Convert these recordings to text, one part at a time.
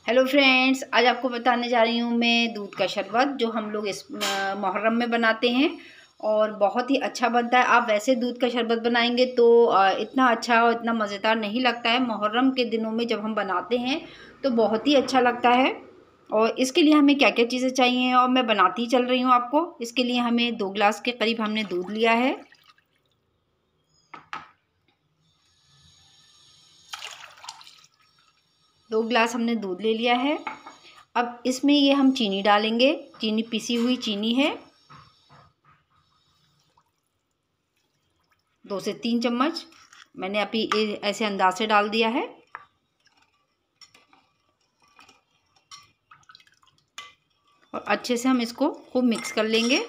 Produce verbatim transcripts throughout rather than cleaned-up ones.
Hello friends, आज आपको बताने जा रही हूँ मैं दूध का शरबत जो हम लोग इस मुहर्रम में बनाते हैं और बहुत ही अच्छा बनता है। आप वैसे दूध का शरबत बनाएंगे तो इतना अच्छा और इतना मज़ेदार नहीं लगता है। मुहर्रम के दिनों में जब हम बनाते हैं तो बहुत ही अच्छा लगता है। और इसके लिए हमें क्या क्या चीज़ें चाहिए और मैं बनाती ही चल रही हूँ आपको। इसके लिए हमें दो गिलास के करीब हमने दूध लिया है। दो गिलास हमने दूध ले लिया है। अब इसमें ये हम चीनी डालेंगे। चीनी पिसी हुई चीनी है, दो से तीन चम्मच मैंने अभी ऐसे अंदाज से डाल दिया है। और अच्छे से हम इसको खूब मिक्स कर लेंगे।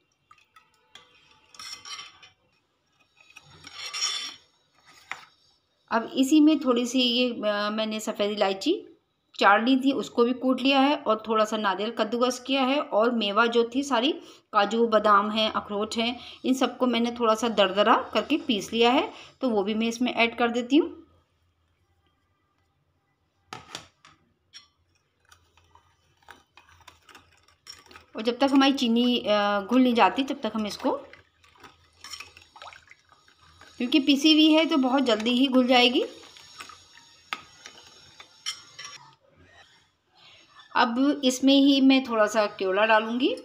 अब इसी में थोड़ी सी ये मैंने सफ़ेद इलायची चार ली थी, उसको भी कूट लिया है और थोड़ा सा नारियल कद्दूकस किया है। और मेवा जो थी सारी, काजू बादाम हैं, अखरोट हैं, इन सबको मैंने थोड़ा सा दरदरा करके पीस लिया है, तो वो भी मैं इसमें ऐड कर देती हूँ। और जब तक हमारी चीनी घुल नहीं जाती तब तक हम इसको, क्योंकि पिसी हुई है तो बहुत जल्दी ही घुल जाएगी। अब इसमें ही मैं थोड़ा सा केवड़ा डालूंगी।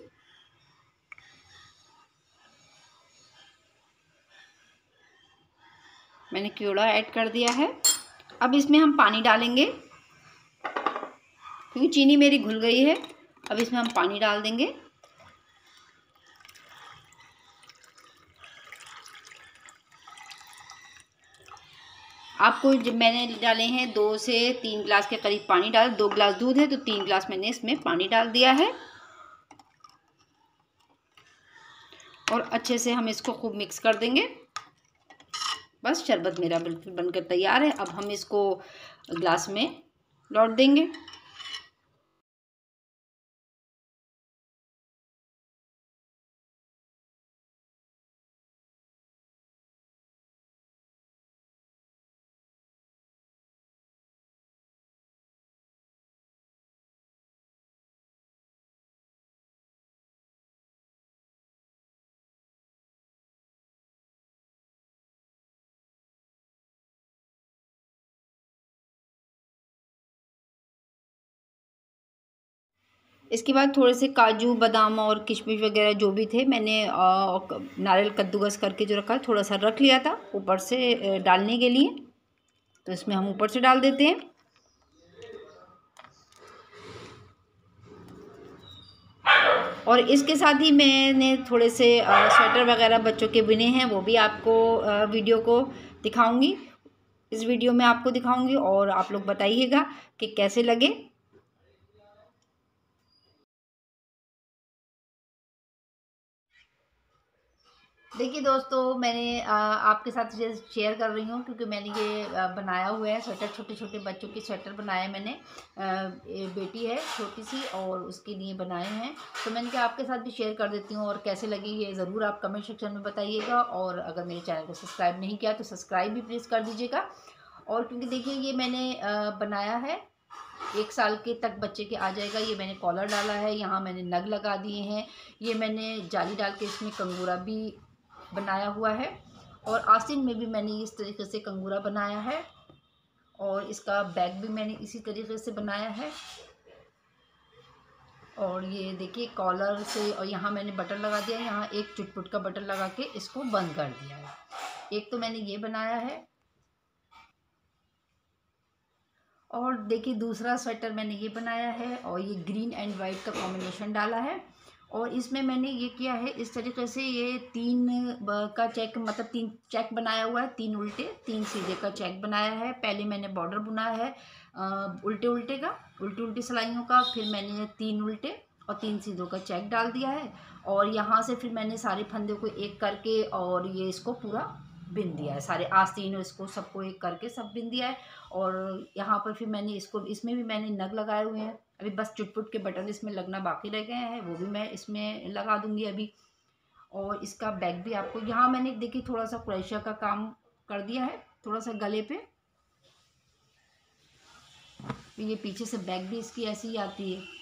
मैंने केवड़ा ऐड कर दिया है। अब इसमें हम पानी डालेंगे क्योंकि चीनी मेरी घुल गई है। अब इसमें हम पानी डाल देंगे। आपको जब मैंने डाले हैं दो से तीन गिलास के करीब पानी डाल, दो गिलास दूध है तो तीन गिलास मैंने इसमें पानी डाल दिया है। और अच्छे से हम इसको खूब मिक्स कर देंगे। बस शरबत मेरा बिल्कुल बनकर तैयार है। अब हम इसको गिलास में लौट देंगे। इसके बाद थोड़े से काजू बादाम और किशमिश वगैरह जो भी थे मैंने नारियल कद्दूकस करके जो रखा थोड़ा सा रख लिया था ऊपर से डालने के लिए, तो इसमें हम ऊपर से डाल देते हैं। और इसके साथ ही मैंने थोड़े से स्वेटर वगैरह बच्चों के बुने हैं, वो भी आपको वीडियो को दिखाऊंगी। इस वीडियो में आपको दिखाऊंगी और आप लोग बताइएगा कि कैसे लगे। देखिए दोस्तों, मैंने आ, आपके साथ शेयर कर रही हूँ क्योंकि मैंने ये आ, बनाया हुआ है स्वेटर। छोटे छोटे बच्चों के स्वेटर बनाए मैंने। आ, बेटी है छोटी सी और उसके लिए बनाए हैं, तो मैंने कहा आपके साथ भी शेयर कर देती हूँ। और कैसे लगी ये ज़रूर आप कमेंट सेक्शन में बताइएगा। और अगर मेरे चैनल को सब्सक्राइब नहीं किया तो सब्सक्राइब भी प्लीज़ कर दीजिएगा। और क्योंकि देखिए ये मैंने आ, बनाया है, एक साल के तक बच्चे के आ जाएगा। ये मैंने कॉलर डाला है, यहाँ मैंने नग लगा दिए हैं। ये मैंने जाली डाल के इसमें कंगूरा भी बनाया हुआ है। और आस्तीन में भी मैंने इस तरीके से कंगूरा बनाया है। और इसका बैग भी मैंने इसी तरीके से बनाया है। और ये देखिए कॉलर से, और यहाँ मैंने बटन लगा दिया है, यहाँ एक चुटपुट का बटन लगा के इसको बंद कर दिया है। एक तो मैंने ये बनाया है। और देखिए दूसरा स्वेटर मैंने ये बनाया है और ये ग्रीन एंड वाइट का कॉम्बिनेशन डाला है। और इसमें मैंने ये किया है इस तरीके से, ये तीन का चेक, मतलब तीन चेक बनाया हुआ है, तीन उल्टे तीन सीधे का चेक बनाया है। पहले मैंने बॉर्डर बनाया है उल्टे उल्टे का, उल्टी उल्टी सिलाइयों का, फिर मैंने तीन उल्टे और तीन सीधों का चेक डाल दिया है। और यहाँ से फिर मैंने सारे फंदे को एक करके और ये इसको पूरा बिन दिया है, सारे आस्तीन इसको सबको एक करके सब बिन दिया है। और यहाँ पर फिर मैंने इसको, इसमें भी मैंने नग लगाए हुए हैं। अभी बस चुटपुट के बटन इसमें लगना बाकी रह गए हैं, वो भी मैं इसमें लगा दूंगी अभी। और इसका बैग भी आपको, यहाँ मैंने देखिए थोड़ा सा क्रोशिया का काम कर दिया है, थोड़ा सा गले पे। ये पीछे से बैक भी इसकी ऐसी ही आती है।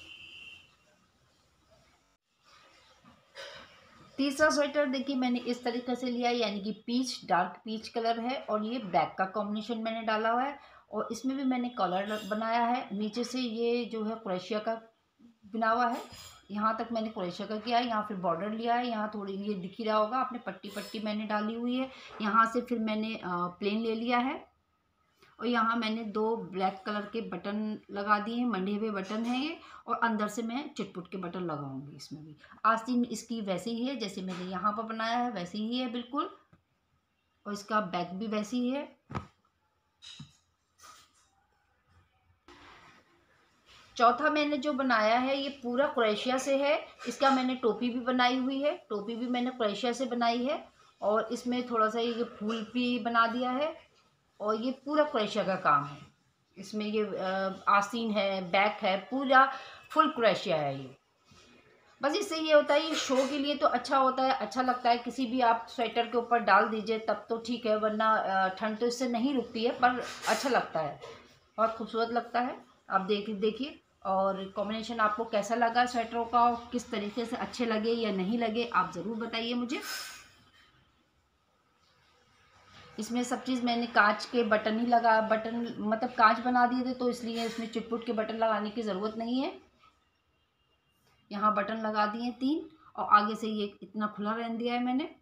तीसरा स्वेटर देखिए मैंने इस तरीके से लिया है, यानी कि पीच, डार्क पीच कलर है और ये ब्लैक का कॉम्बिनेशन मैंने डाला हुआ है और इसमें भी मैंने कलर बनाया है। नीचे से ये जो है क्रोशिया का बना हुआ है, यहाँ तक मैंने क्रोशिया का किया है। यहाँ फिर बॉर्डर लिया है, यहाँ थोड़ी ये दिख ही रहा होगा आपने, पट्टी पट्टी मैंने डाली हुई है। यहाँ से फिर मैंने प्लेन ले लिया है और यहाँ मैंने दो ब्लैक कलर के बटन लगा दिए हैं, मंडे हुए बटन हैं ये, और अंदर से मैं चिटपुट के बटन लगाऊंगी इसमें भी। आस्तीन इसकी वैसे ही है जैसे मैंने यहाँ पर बनाया है, वैसे ही है बिल्कुल, और इसका बैक भी वैसे ही है। चौथा मैंने जो बनाया है ये पूरा क्रोशिया से है। इसका मैंने टोपी भी बनाई हुई है, टोपी भी मैंने क्रोशिया से बनाई है और इसमें थोड़ा सा ये फूल भी बना दिया है और ये पूरा क्रोशिया का काम है। इसमें ये आस्तीन है, बैक है, पूरा फुल क्रोशिया है ये। बस इससे ये होता है, ये शो के लिए तो अच्छा होता है, अच्छा लगता है। किसी भी आप स्वेटर के ऊपर डाल दीजिए तब तो ठीक है, वरना ठंड तो इससे नहीं रुकती है, पर अच्छा लगता है, बहुत खूबसूरत लगता है। आप देख देखिए, और कॉम्बिनेशन आपको कैसा लगा स्वेटरों का, किस तरीके से अच्छे लगे या नहीं लगे आप ज़रूर बताइए मुझे। इसमें सब चीज़ मैंने कांच के बटन ही लगा, बटन मतलब कांच बना दिए थे तो इसलिए इसमें चिटपुट के बटन लगाने की ज़रूरत नहीं है। यहाँ बटन लगा दिए तीन और आगे से ये इतना खुला रहने दिया है मैंने।